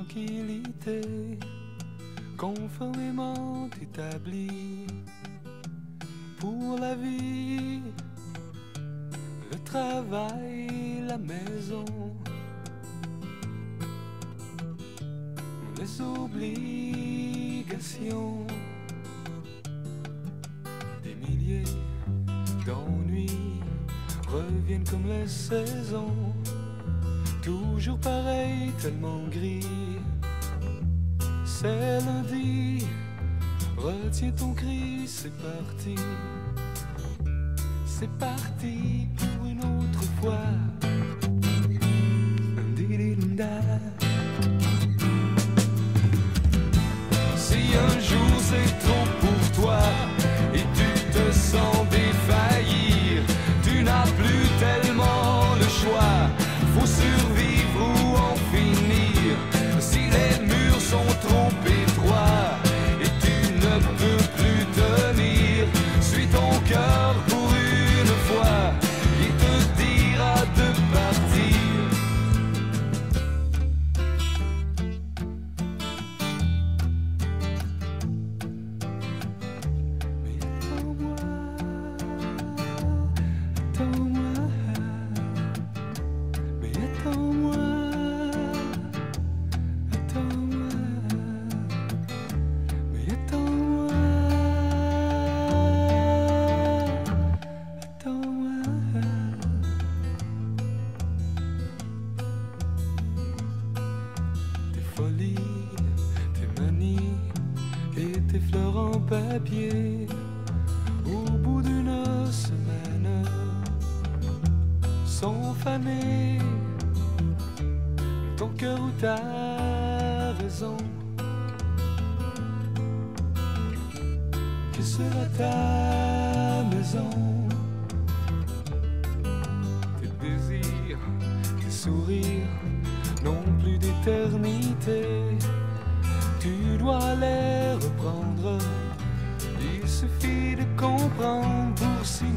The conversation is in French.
tranquillité conformément établie pour la vie, le travail, la maison, les obligations, des milliers d'ennuis reviennent comme les saisons, toujours pareil, tellement gris. C'est lundi, retiens ton cri, c'est parti. C'est parti pour une autre fois. Si un jour c'est trop pour toi et tu te sens défaillir, tu n'as plus tellement le choix, faut survivre ou en finir. Si les murs sont trop étroits et tu ne peux plus tenir, suis ton cœur pour une fois, il te dira de partir. Mais attends-moi, attends-moi, mais attends-moi, attends-moi, mais attends-moi, attends-moi. Tes folies, tes manies et tes fleurs en papier, au bout d'une semaine, sont fanés. Ton cœur ou ta raison, que sera ta maison? Tes désirs, tes sourires n'ont plus d'éternité. Tu dois les reprendre. Il suffit de comprendre pour s'y